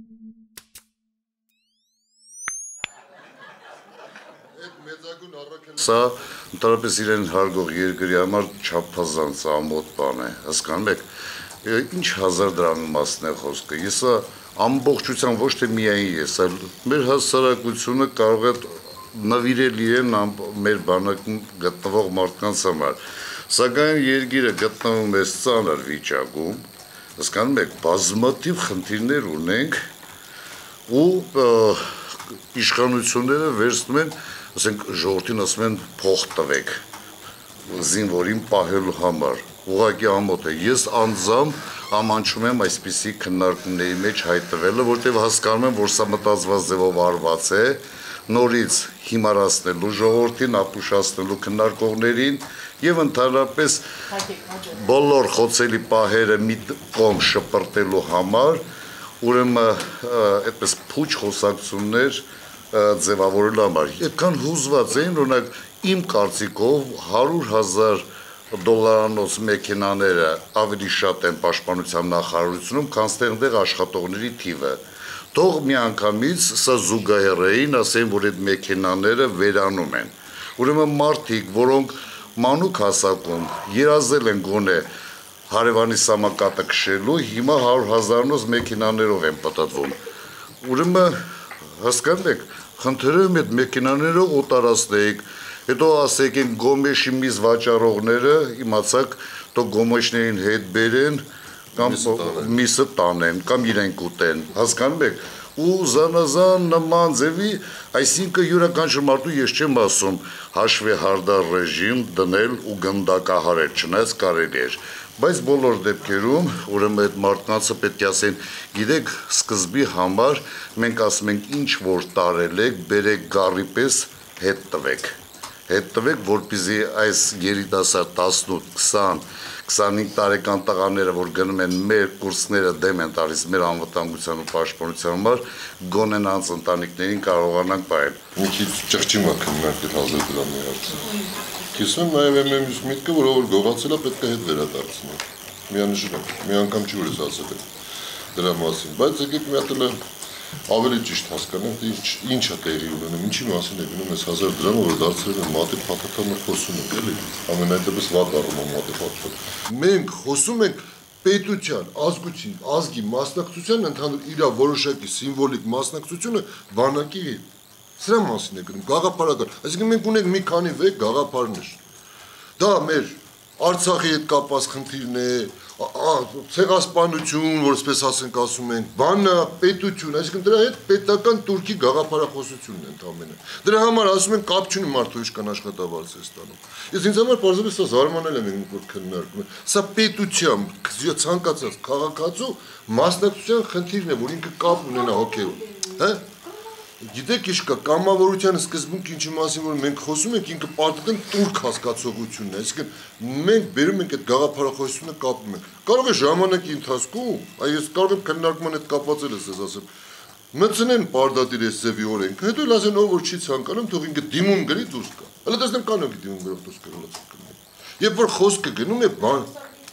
Սա ընդհանրապես իրեն հարգող երկրի համար չափազանց ամոթ բան է, հասկանում եք, ինչ 1000 դրամի մասն է խոսքը, ես ամբողջությամբ ոչ թե միայն ես, այլ մեր հասարակությունը կարող է նվիրելի է մեր բանակում գտնվող մարդկանց համար, սակայն երկիրը գտնվում է ծանր վիճակում, հասկանում եք, բազմաթիվ խնդիրներ ունենք ու իշխանությունները վերցնում են ասենք ժողովրդին ասում են փող տվեք զինվորին պահելու համար ուղղակի ամոթ է ես անձամբ ամաչում եմ այսպիսի քննարկումների մեջ հայտնվելը որտեղ հասկանում եմ որ սա մտածված ձևով արված է նորից հիմարացնելու ժողովրդին ապուշացնելու քննարկողներին եւ ընդհանրապես բոլոր խոցելի պահերը մի կողմ շպրտելու համար ուրեմն այդպես փուչ խոսակցություններ ձևավորելու համար այդքան հուզված էին օրինակ իմ կարծիքով 100,000 դոլարանոց մեքենաները ավելի շատ են պաշտպանության նախարարությունում քան ստեղ աշխատողների թիվը թող միանգամից սա զուգահեռային ասեն որ այդ մեքենաները վերանում են ուրեմն մարդիկ որոնք մանուկ հասակում երազել են գոնե հարևանի սամակատը քշելու հիմա 100,000-նոց մեքենաներով են պատտվում ուրեմն հասկանում եք խնդրեմ այդ մեքենաները օտարացնեիք հետո ասեք են գոմեշի միս վաճառողները իմացակ թող գոմեշներին հետ բերեն կամ միսը տանեն կամ իրենք ուտեն հասկանում եք ու զանազան նման ձևի այսինքն յուրաքանչյուր մարդու ես չեմ ասում հաշվի հարդար ռեժիմ դնել ու գնդակահարել չնայած կարելի էր բայց բոլոր դեպքերում ուրեմն այդ մարդկանցը պետք է ասեն գիտեք սկզբի համար մենք ասում ենք ինչ որ տարել եք բերեք գարի պես հետ տվեք որպեսզի այս երիտասարդ 18 20 25 տարեկան տղաները որ գնում են մեր կուրսները դեմ են տալիս մեր անվտանգության ու պաշտպանության համար գոնե նրանց ընտանիքներին կարողանանք պահել մի քիչ ճղճիմա քննարկել 1000 դրամի հարցը Կիսում նաև եմ միտքը, որ ով գողացել է պետք է հետ վերադարձնել։ Միանշանակ, մի անգամ չի որ ես ասել եմ դրա մասին, բայց եկեք մի հատ ավելի ճիշտ հասկանանք, թե ինչ է տեղի ունենում, ինչի մասին է գնում այս 1000 դրամը, որ դարձրել են մատի փաթաթանը խոսում ենք, էլի։ Ամենայնտեպս վատ առնում մատի փաթաթը։ Մենք խոսում ենք պետության, ազգություն, ազգի մասնակցության ընդհանուր իր որոշակի սիմվոլիկ մասնակցությունը բանակի հետ։ Սրա մասին է գրում, գաղափարական, այսինքն մենք ունենք մի քանի վեկ գաղափարներ, դա մեր Արցախի հետ կապված խնդիրն է, ցեղասպանություն, որպես ասենք ասում ենք, բանը, պետություն, այսինքն դրա հետ պետական турքի գաղափարախոսությունն է ընդամենը, դրա համար ասում են կապ չունի մարդու ինչքան աշխատավարձ է ստանում, ես ինձ համար պարզապես սա զարմանել եմ ինչ որ քննարկում, սա պետության ցանկացած քաղաքացու մասնակցության խնդիրն է, որ ինքը կապ ունենա հոգեով, հա Գիտեք ինչ կա, կամավորության սկզբունք ինչի մասին որ մենք խոսում ենք, ինքը պարտական турք հասկացողությունն է, այսինքն մենք բերում ենք այդ գաղափարախոսությունը կապում ենք։ Կարող է ժամանակի ընթացքում, այս կարող եմ քննարկման հետ կապվածել ես ասեմ, մտցնեն պարտադիր այս ձևի օրենքը, հետո էլ ասեն ով որ չի ցանկանում, թող ինքը դիմում գրի դուրս գա։ Հələ տեսնեմ կանոնի դիմում գրող դուրս գալու։ Երբ որ խոսքը գնում է բան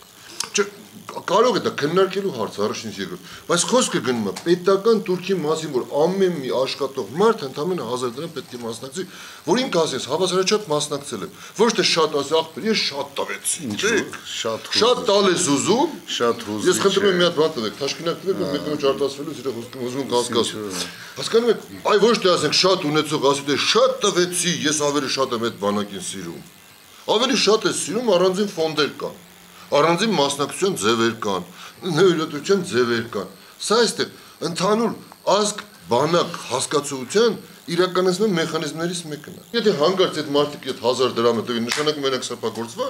Կարող է դա քննարկելու հարց առաջինից երկրորդ, բայց խոսքը գնում է պետական турքի մասին, որ ամեն մի աշխատող մարդ ընդամենը 1000 դրամ պետք է մասնակցի, որ ինքը ասես հավասարաչափ մասնակցել եմ, ոչ թե շատ ասի ախպեր, ես շատ տվեցի, շատ տալ ես ուզում, շատ հուզի։ Ես խնդրում եմ մի հատ բան տվեք, թաշկինակ տվեք, որ մեկը արտասվելուց իր խոսքը ուզում կասկածում։ Հասկանում եք, այ ոչ թե ասենք շատ ունեցող ասի թե շատ տվեցի, ես ավելի շատ եմ այդ բանակին սիրում։ Ավելի շատ է սիրում առանձին ֆոնդեր կան։ Առանձին մասնակցության ձևեր կան, նվիրատվության ձևեր կան։ Սա այստեղ ընդհանուր ազգ բանակ հասկացության իրականացնող մեխանիզմներից մեկն է։ Եթե հանգարց այդ մարդիկ այդ 1000 դրամը տվին, նշանակում մենակ սրբագործվան։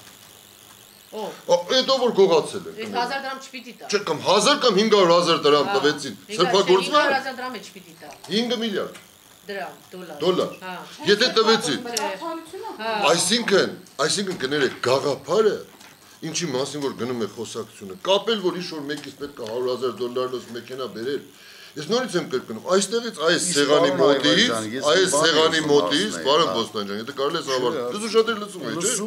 Հետո որ գողացել են։ Այդ 1000 դրամ չպիտի տա։ Չէ, կամ 1000 կամ 500,000 դրամ տվեցին։ Սրբագործվան։ 500,000 դրամ է չպիտի տա։ 5 միլիարդ դոլար։ Եթե տվեցին։ Այսինքն կներեք գաղափարը Ինչի մասին որ գնում է խոսակցությունը, կապել որ ինչ-որ մեկից պետք է 100,000 դոլարով մեքենա բերել։ Ես նորից եմ կրկնում, այստեղից այս սեղանի մոտից, պարոն Բոստանջան, եթե կարելի ես ավարտել։ Դու շատ էլ լսում ես, չէ՞։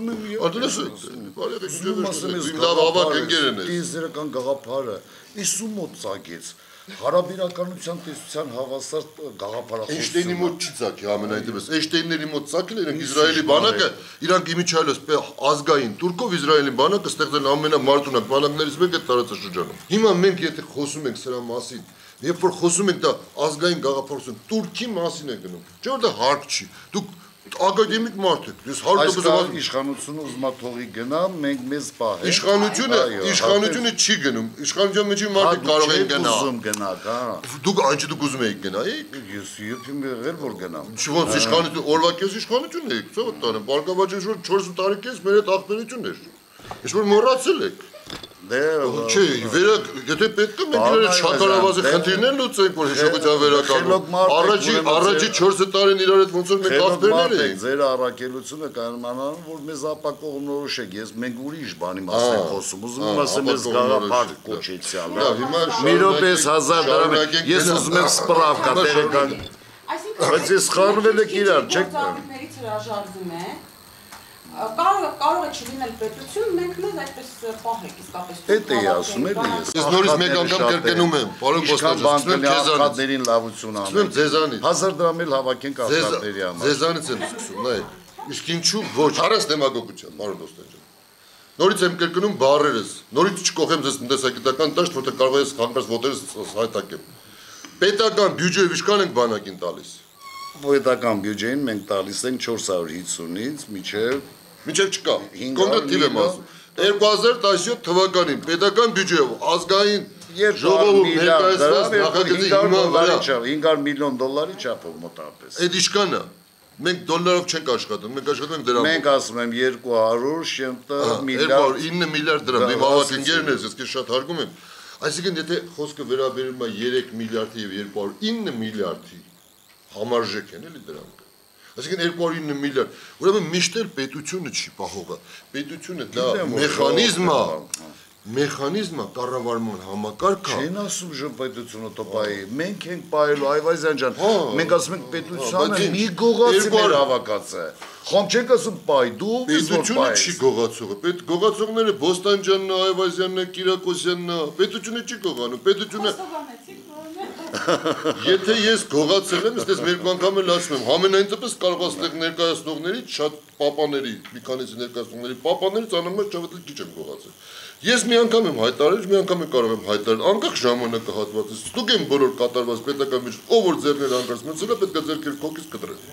Լավ ավակ ընկերն ես։ Տիեզերական գաղափարը 50 մոտ ծագեց։ Հարաբերականության տեսության հավասար Էյնշտեյնի գաղափարախոսություն։ մոտ չի ցակի ամենայն դեպս։ Էյնշտեյնների մոտ ցակել իրենք Իսրայելի բանակը, իրանք իմիջայլոս ազգային турկով Իսրայելի բանակը ստեղծել ամենամարտունակ բանակներից մեկը տարածաշրջանում։ Հիմա մենք եթե խոսում ենք սրա մասին, երբ որ խոսում ենք դա ազգային գաղափարություն, Թուրքի մասին է գնում։ Չէ՞ որ դա հարկ չի։ Դուք ակադեմիկ մարդ եք։ Ես 100% իշխանությունը ուզում է թողի գնա, մենք մեզ պահենք։ Իշխանությունը չի գնում։ Իշխանության մեջ մարդիկ կարող են գնալ։ Ուզում գնաք, հա։ Դուք այնչի դուք ուզում եք գնայիք։ Ես իբր եղել որ գնամ։ Ոնց իշխանություն, օրվա կես իշխանություն եք, ծո տանը, բարգավաճ շուտ 4 տարի կես մեր այդ ախտերությունն էր։ Ես որ մոռացել եք։ Դե Չէ, եթե պետք է մենք իրար շաքարավազի խնդիրներ լուծենք, որ հիշողության վերականգնում։ Առաջի 4 տարին իրար հետ ոնց որ մենք ախտերներ ենք։ Ձեր առաքելությունը կանոնանան, որ մեզ ապակողնորոշ եք։ Մենք ուրիշ բանի մասին ենք խոսում։ Ուզում եմ ասեմ, ես գաղափար կոչեցյալ։ Մի րոպես 1000 դրամ։ Ես ուզում եմ սպրավկա տեղական։ Բայց ես խառնվել եք իրար, չեք։ Ծաղիկներից հրաժարվում է։ Կարող է չլինել պետություն, մենք մեզ այդպես պահեք, իսկապես։ Էդ էի ասում եմ ես։ Ես նորից մեկ անգամ կրկնում եմ, պարոն Կոստանջյան, աղքատներին լավություն անեն։ Ասում եմ ձեզանից։ 1000 դրամ էլ հավաքենք աղքատների համար։ Ձեզանից եմ սկսում, նայ։ Իսկ ինչու ոչ, առանց դեմագոգության, պարոն Կոստանջյան։ Նորից եմ կրկնում բառերս, նորից չկողեմ ձեզ տնտեսագիտական դաշտ, որտեղ կարող ես հանկարծ ոտերս հայտակեմ։ Պետական բյուջեով ինչքան ենք բանակին տալիս։ Պետական բյուջեին մենք տալիս ենք 450-ից Միջև չկա, կոնկրետ թիվ եմ ասում, 2017 թվականին պետական բյուջեով ազգային ժողովում ներկայացված նախագծի հիման վրա 500 միլիոն դոլարի չափով մոտավորապես։ Այդ իշքան է, մենք դոլարով չենք աշխատում, մենք աշխատում ենք դրամով։ Մենք ասում եմ 200 միլիարդ 9 միլիարդ դրամ, իմ ավակ ընկերն ես, ես քեզ շատ հարգում եմ։ Այսինքն եթե խոսքը վերաբերում է 3 միլիարդի եւ 209 միլիարդի համարժեք են էլի դրանք։ Այսինքն 209 միլիարդ, ուրեմն միշտ էլ պետությունը չի պահողը, պետությունը դա մեխանիզմ է, կառավարման համակարգ է։ Չեն ասում ժողովրդությունը տոպայի, մենք ենք պահելու Այվազյան ջան, մենք ասում ենք պետությունը մի գողացի մեր հավաքածը։ Խոմ չենք ասում պայ, դու պետությունը չի գողացողը, գողացողները Բոստանջյանն է, Այվազյանն է, Կիրակոսյանն է, պետությունը չի գողանում, պետությունը Եթե ես գողացել եմ, ես մեկ անգամ էլ ասում եմ, համենայն դեպս կարող ասեք ներկայացնողներից շատ պապաների, մի քանիսի ներկայացնողների պապաներից անհամար չավետել քիչ եմ գողացել։ Ես մի անգամ եմ հայտարարել, մի անգամ կարող եմ հայտարարել, անկախ ժամանակահատվածից, դուք են բոլոր կատարված պետական միջոց, ով որ ձեռներ անկած մնացել է, պետք է ձեռքեր քոքից կտրել։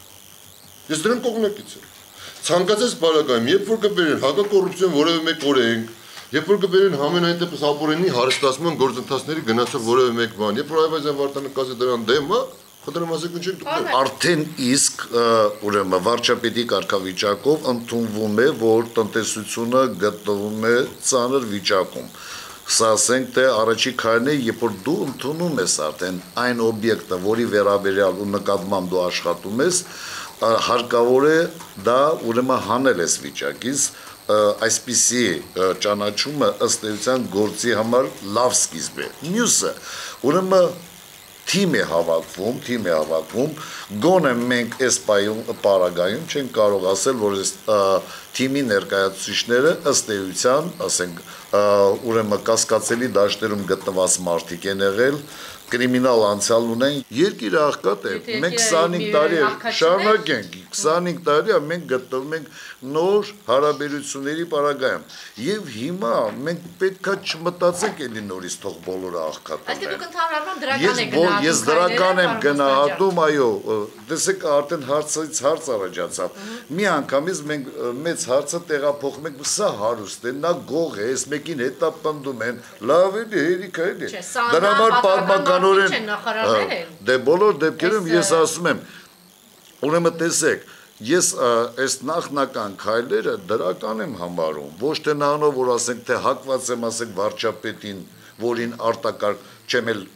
Ես դրան կողմնակից եմ։ Ցանկացած բարակայում, երբ որ կբերեն հակակոռուպցիոն որևէ մեկ օրենք, երբ որ կբերեն համենայն դեպս ապօրինի հարստացման գործընթացների գնացող որևէ մեկ բան, երբ որ Այվազյան Վարդանակազը դրան դեմ է, խնդրեմ ասեք ինչ եք դուք։ Արդեն իսկ ուրեմն վարչապետի կարգավիճակով ընդունվում է, որ տնտեսությունը գտնվում է ծանր վիճակում։ Սա ասենք թե առաջի քայլն է, երբ որ դու ընդունում ես արդեն այն օբյեկտը, որի վերաբերյալ ու նկատմամբ դու աշխատում ես, հարկավոր է դա ուրեմն հանել ես վիճակից, այսպիսի ճանաչումը ըստ էության գործի համար լավ սկիզբ է։ Մյուսը, ուրեմն թիմ է հավաքվում, գոնե մենք այս պարագայում չենք կարող ասել, որ այս թիմի ներկայացուցիչները ըստ էության, ասենք, ուրեմն կասկածելի դաշտերում գտնված մարդիկ են եղել, կրիմինալ անցյալ ունեն, երկիրը աղքատ է, մենք 25 տարի շարունակենք, 25 տարի մենք գտնվում ենք նոր հարաբերությունների պարագայում, եւ հիմա մենք պետքա չմտածենք էլի նորից թող բոլորը աղքատ Այսինքն դուք ընդհանրապես դրական եք գնահատում։ Ես դրական եմ գնահատում, այո, տեսեք արդեն հարցից հարց առաջացավ, մի անգամից մենք մեծ հարցը տեղափոխում ենք, սա հարուստ է, նա գող է, այս մեկին հետապնդում են, լավ է, հերիք է, դրա համար պատմական Դե բոլոր դեպքերում ես ասում եմ, ուրեմն տեսեք, ես այս նախնական քայլերը դրական եմ համարում, ոչ թե նրանով, որ ասենք, թե հակված եմ, ասենք, վարչապետին, որին արտակարգ չեմ էլ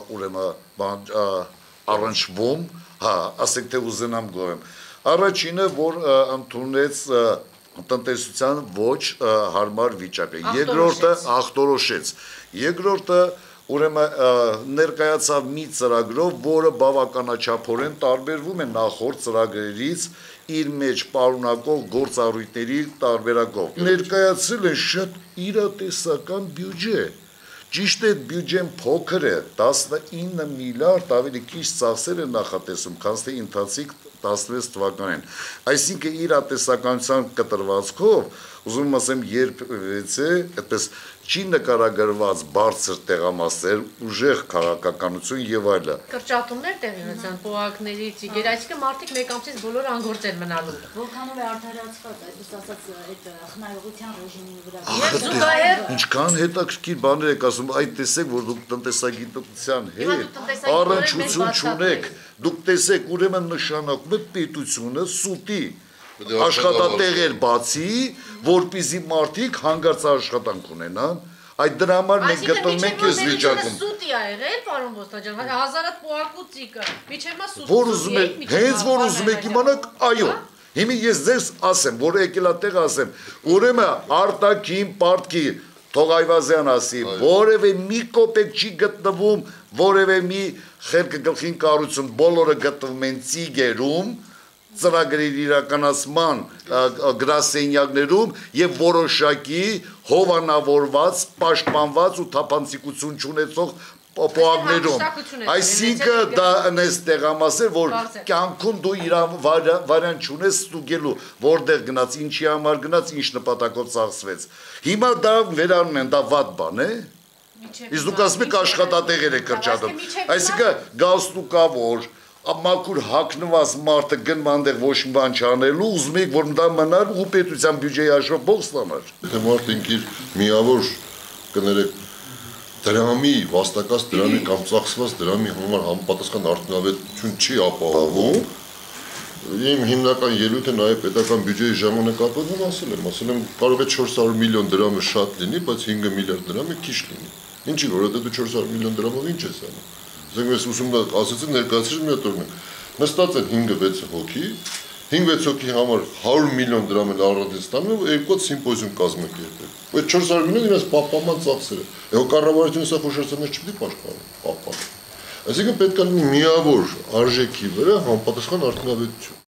ուրեմն առնչվում, ասենք, թե ուզենամ գովեմ։ Առաջինը, որ ընդունեց տնտեսության ոչ հարմար վիճակը, երկրորդը ախտորոշեց, երկրորդը ուրեմն ներկայացավ մի ծրագրով, որը բավականաչափորեն տարբերվում է նախորդ ծրագրերից իր մեջ պարունակող գործառույթների տարբերակով։ Ներկայացել են շատ իրատեսական բյուջե, Ճիշտ է բյուջեն փոքր է, 19 միլիարդ ավելի քիչ ծախսեր են նախատեսում, քան թե ընթացիկ 16 թվականին։ Այսինքն իր ատեսականության կտրվածքով ուզում եմ ասեմ երբևիցե այդպես չի նկարագրված բարձր տեղամասեր, ուժեղ քաղաքականություն եւ այլն։ Կրճատումներ տեղի ունեցան փողակների ծիգեր, այսինքն մարդիկ մեկ ամսից բոլորը անգործել մնալու։ Որքանով է արդարացված, այսպես ասած, այդ խնայողության ռեժիմի վրա։ Եվ զուգահեռ Ինչքան հետաքրքիր բաներ եք ասում, այդ տեսեք, որ դուք տնտեսագիտության հետ առնչություն չունեք, դուք տեսեք, ուրեմն նշանակում է պետությունը սուտի աշխատատեղեր բացի, որպեսզի մարդիկ հանգարց աշխատանք ունենան, այդ դրա համար մենք գտնվում ենք այս վիճակում։ Սուտի ա եղել, պարոն Ոստաջան, հազարատ փողակու ծիկը, միջև մա սուտ։ Որ ուզում եք, հենց որ ուզում եք իմանաք, այո։ Հիմա ես ձեզ ասեմ, որ եկել ատեղ ասեմ, ուրեմն արտաքին պարտքի Թող Այվազյան ասի, որևէ մի կոպեկ չի գտնվում, որևէ մի խելքը գլխին կառույցում, բոլորը գտնվում են ծիգերում, ծրագրերի իրականացման գրասենյակներում եւ որոշակի հովանավորված, պաշտպանված ու թափանցիկություն չունեցող փողակներում։ Այսինքն դա այնպես տեղամասեր, որ կյանքում դու իր վարյան չունես ստուգելու, որտեղ գնաց, ինչի համար գնաց, ինչ նպատակով ծախսվեց։ Հիմա դա վերանում են, դա վատ բան է։ Իսկ դուք ասում եք աշխատատեղեր է կրճատում։ Այսինքն գալստուկավոր մաքուր հագնված մարդը գնում այնտեղ ոչ մի բան չանելու, ուզում եք որ դա մնար ու պետության բյուջեի աշխով փող ստանար։ Եթե մարդը ինքիր միավոր կներեք դրամի, վաստակած դրամի կամ ծախսված դրամի համար համապատասխան արդյունավետություն չի ապահովում, իմ հիմնական ելույթը նաև պետական բյուջեի ժամանակապետին ասել եմ, կարող է 400 միլիոն դրամը շատ լինի, բայց 5 միլիարդ դրամը քիչ լինի։ Ինչի, որովհետև դու 400 միլիոն դրամով ինչ ես անում։ Ասենք ես ասեցի ներկայացրի մի հատ օրինակ։ Նստած են 5-6 հոգի, 5-6 հոգի համար 100 միլիոն դրամ էլ առանձին ստանում ու երկու սիմպոզիում կազմակերպել։ Այդ 400 միլիոն իրաց պահպանման ծախսերը։ Եվ կառավարությունը սա խոշորացնես չպետք է պահպանի։ Այսինքն պետք է լինի միավոր արժեքի վրա համապատասխան արդյունավետություն։